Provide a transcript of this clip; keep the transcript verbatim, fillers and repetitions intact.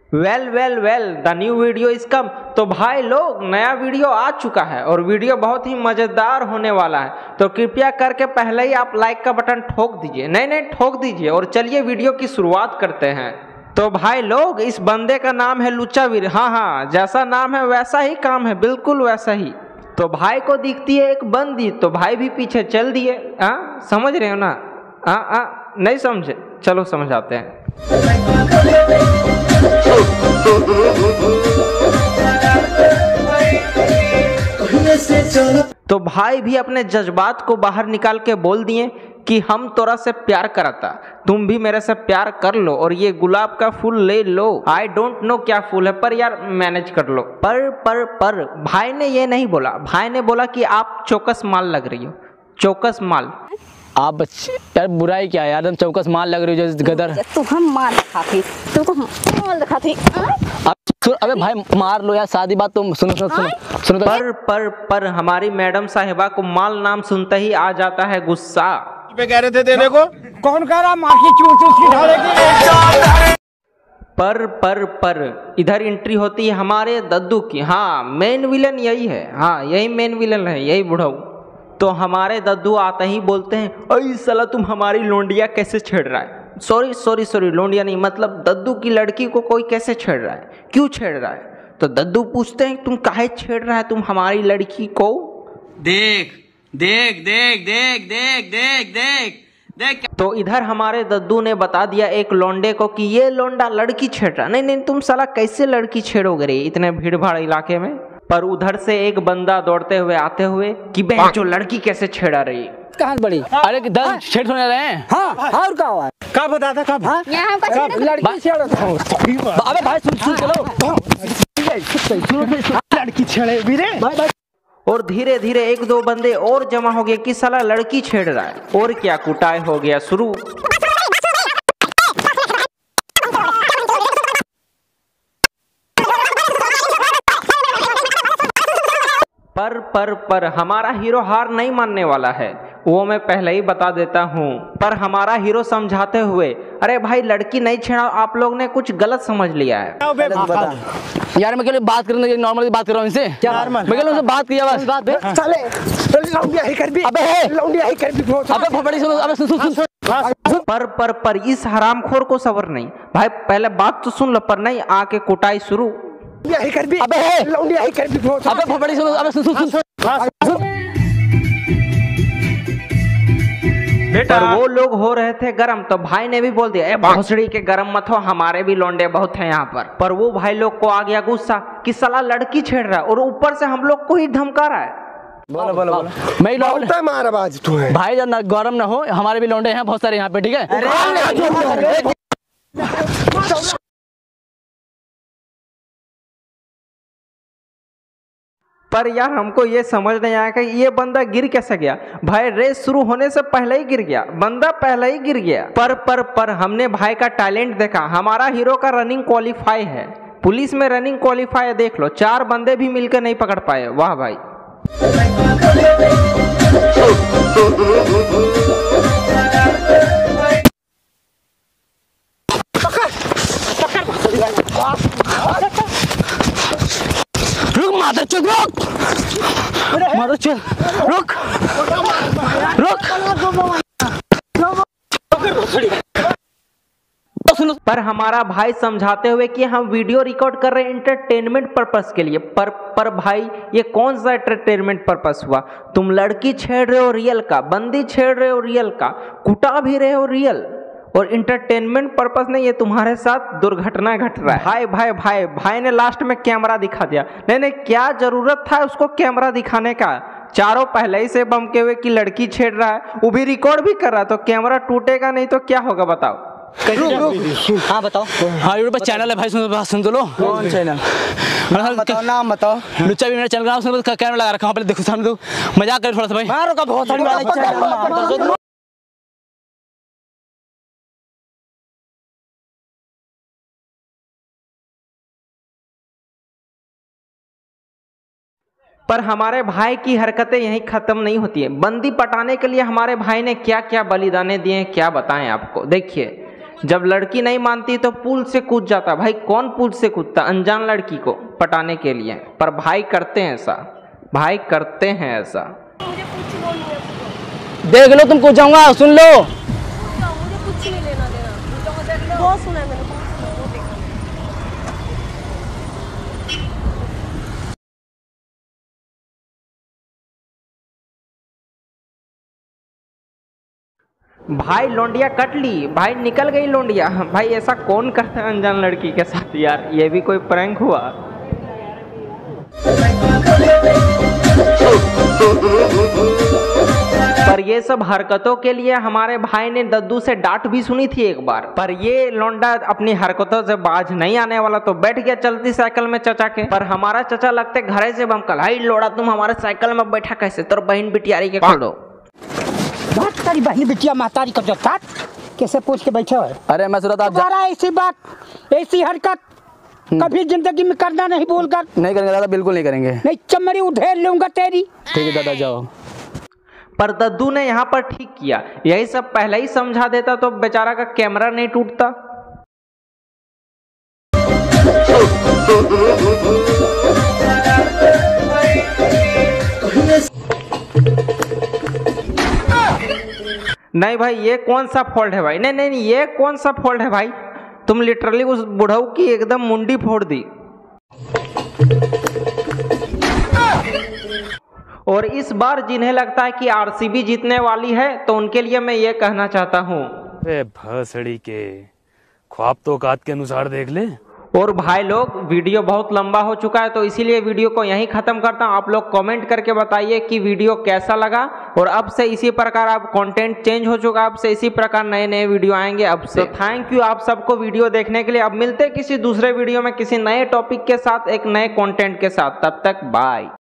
Well well well the new video is come. तो भाई लोग नया वीडियो आ चुका है और वीडियो बहुत ही मज़ेदार होने वाला है, तो कृपया करके पहले ही आप लाइक का बटन ठोक दीजिए, नहीं नहीं ठोक दीजिए। और चलिए वीडियो की शुरुआत करते हैं। तो भाई लोग इस बंदे का नाम है लुच्चा वीर। हाँ हाँ, जैसा नाम है वैसा ही काम है, बिल्कुल वैसा ही। तो भाई को दिखती है एक बंदी, तो भाई भी पीछे चल दिए। हाँ समझ रहे हो ना? हाँ हाँ नहीं समझे, चलो समझाते हैं। तो भाई भी अपने जज्बात को बाहर निकाल के बोल दिए कि हम तोरा से प्यार करता, तुम भी मेरे से प्यार कर लो और ये गुलाब का फूल ले लो। आई डोंट नो क्या फूल है, पर यार मैनेज कर लो। पर पर पर भाई ने ये नहीं बोला, भाई ने बोला कि आप चौकस माल लग रही हो, चौकस माल। आप बच्चे यार बुराई क्या है यार, तुम चौकस माल लग रही हो जैसे गदर। तू हम माल खाती, तुमको माल खाती। अबे भाई मार लो यार, शादी बात तुम सुनो सुनो सुनो सुनो। पर पर पर हमारी मैडम साहिबा को माल नाम सुनते ही आ जाता है गुस्सा। पे कह रहे थे देने को, कौन कह रहा माँ की चूस चूस की ढालेगी। पर पर पर इधर एंट्री होती है हमारे दद्दू की। हाँ मेन विलन यही है, हाँ यही मेन विलन है, यही बुढ़ऊ। तो हमारे दद्दू आते ही बोलते हैं, अरे साला तुम हमारी लोंडिया कैसे छेड़ रहा है। सॉरी सॉरी सॉरी लोंडिया नहीं, मतलब दद्दू की लड़की को कोई कैसे छेड़ रहा है, क्यों छेड़ रहा है। तो दद्दू पूछते हैं तुम काहे छेड़ रहा है तुम हमारी लड़की को। देख देख देख देख देख देख देख देख। तो इधर हमारे दद्दू ने बता दिया एक लोंडे को कि ये लोंडा लड़की छेड़ रहा। नहीं नहीं तुम साला कैसे लड़की छेड़ोगे रे इतने भीड़ भाड़ इलाके में। पर उधर से एक बंदा दौड़ते हुए आते हुए कि बहन जो लड़की कैसे छेड़ा रही। कहाँ बड़ी? अरे किधर छेड़ सुने रहे हैं? हाँ और क्या हुआ? कब बताता कब? हाँ यहाँ हमको छेड़ लड़की छेड़। अबे भाई सुन सुन चलो, लड़की छेड़े वीरे। और धीरे धीरे एक दो बंदे और जमा हो गए कि साला लड़की छेड़ रहा है। और क्या कुटाई हो गया शुरू। पर पर पर हमारा हीरो हार नहीं मानने वाला है, वो मैं पहले ही बता देता हूँ। पर हमारा हीरो समझाते हुए, अरे भाई लड़की नहीं छेड़ा, आप लोग ने कुछ गलत समझ लिया है। यार मैं क्या बात करने नॉर्मली बात कर रहा हूँ इनसे, क्या मैं क्या उनसे बात किया बस बात है। चले लौंडिया ही कर भी। अबे लौंडिया ही कर भी। अबे फफड़ी सुनो, अबे सुन सुन सुन। पर पर पर इस हरामखोर को सबर नहीं भाई, पहले बात तो सुन लो। पर नहीं आके कुटाई शुरू। कर भी। अबे लौंडिया ही कर भी। अबे फफड़ी सुनो, अबे सुन सुन सुन। पर वो लोग हो रहे थे गरम, तो भाई ने भी बोल दिया, ए भोसड़ी के गरम मत हो, हमारे भी लोंडे बहुत हैं यहाँ पर। पर वो भाई लोग को आ गया गुस्सा कि साला लड़की छेड़ रहा है और ऊपर से हम लोग को ही धमका रहा है। बोलो बोलो बोलो। मैं ही लौंडा मार बाज तू है भाई, जब गरम ना हो, हमारे भी लौंडे हैं बहुत सारे यहाँ पे, ठीक है। पर यार हमको ये समझ नहीं आया कि ये बंदा गिर कैसे गया। भाई रेस शुरू होने से पहले ही गिर गया, बंदा पहले ही गिर गया। पर पर पर हमने भाई का टैलेंट देखा। हमारा हीरो का रनिंग क्वालिफाई है, पुलिस में रनिंग क्वालिफाई है, देख लो चार बंदे भी मिलकर नहीं पकड़ पाए। वाह भाई। रुक मादर चल, रुक मादर चल, रुक रुक। पर हमारा भाई समझाते हुए कि हम वीडियो रिकॉर्ड कर रहे हैं एंटरटेनमेंट पर्पस के लिए। पर पर भाई ये कौन सा एंटरटेनमेंट पर्पस हुआ? तुम लड़की छेड़ रहे हो रियल का, बंदी छेड़ रहे हो रियल का, कुटा भी रहे हो रियल, और इंटरटेनमेंट पर्पस नहीं, ये तुम्हारे साथ दुर्घटना घट रहा है। भाई भाई भाई भाई ने लास्ट में कैमरा दिखा दिया। नहीं नहीं क्या जरूरत था उसको कैमरा दिखाने का, चारों पहले ही से बम के हुए कि लड़की छेड़ रहा है, वो भी रिकॉर्ड भी कर रहा है, तो कैमरा टूटेगा नहीं तो क्या होगा बताओ। हाँ बताओ। हाँ यूट्यूब पर चैनल है भाई, सुन बात सुन तो लो। कौन चैनल? बताओ नाम बताओ। लुच्चा भी मेरा चैनल का नाम सुन, कैमरा लगा रखा हूँ, पहले देखो सामने, दो मजाक कर थोड़ा सा भाई। मारो का बहुत सारी। पर हमारे भाई की हरकतें यहीं खत्म नहीं होती है। बंदी पटाने के लिए हमारे भाई ने क्या क्या बलिदाने दिए हैं क्या बताएं आपको। देखिए जब लड़की नहीं मानती तो पुल से कूद जाता। भाई कौन पुल से कूदता अनजान लड़की को पटाने के लिए? पर भाई करते हैं ऐसा, भाई करते हैं ऐसा। मुझे कुछ वो नहीं है, देख लो तुम कूद जाऊंगा, सुन लो। मुझे कुछ नहीं लेना देना। बहुत सुना है मैंने, बहुत सुना, वो देखा। भाई लौंडिया कट ली, भाई निकल गई लौंडिया। भाई ऐसा कौन करता है अनजान लड़की के साथ यार? ये भी कोई प्रैंक हुआ? पर ये सब हरकतों के लिए हमारे भाई ने दद्दू से डांट भी सुनी थी एक बार। पर ये लौंडा अपनी हरकतों से बाज नहीं आने वाला तो बैठ गया चलती साइकिल में चचा के। पर हमारा चचा लगते घरे से बमकल, हाई लोड़ा तुम हमारे साइकिल में बैठा कैसे? तो बहन बिटियारी के खोलो। बात तारी बहन बिटिया महतारी का जोतात कैसे पूछ के बैठे हो? अरे मैं सूरत आप जा... तुम्हारा ऐसी बात ऐसी हरकत कभी जिंदगी में करना नहीं, बोलकर नहीं करेंगे दादा, बिल्कुल नहीं करेंगे। नहीं चमड़ी उधेड़ लूंगा तेरी। ठीक है दादा जाओ। पर दद्दू ने यहाँ पर ठीक किया, यही सब पहले ही समझा देता तो बेचारा का कैमरा नहीं टूटता। नहीं भाई ये कौन सा फॉल्ट है भाई? नहीं नहीं नहीं ये कौन सा फॉल्ट है भाई? तुम लिटरली उस बुढ़ऊ की एकदम मुंडी फोड़ दी। और इस बार जिन्हें लगता है कि आरसीबी जीतने वाली है तो उनके लिए मैं ये कहना चाहता हूँ, अरे भसड़ी के ख्वाब तो औकात के अनुसार देख ले। और भाई लोग वीडियो बहुत लंबा हो चुका है तो इसीलिए वीडियो को यहीं ख़त्म करता हूँ। आप लोग कमेंट करके बताइए कि वीडियो कैसा लगा। और अब से इसी प्रकार आप कंटेंट चेंज हो चुका है, अब से इसी प्रकार नए नए वीडियो आएंगे अब से। थैंक यू आप सबको वीडियो देखने के लिए। अब मिलते हैं किसी दूसरे वीडियो में किसी नए टॉपिक के साथ, एक नए कंटेंट के साथ। तब तक बाय।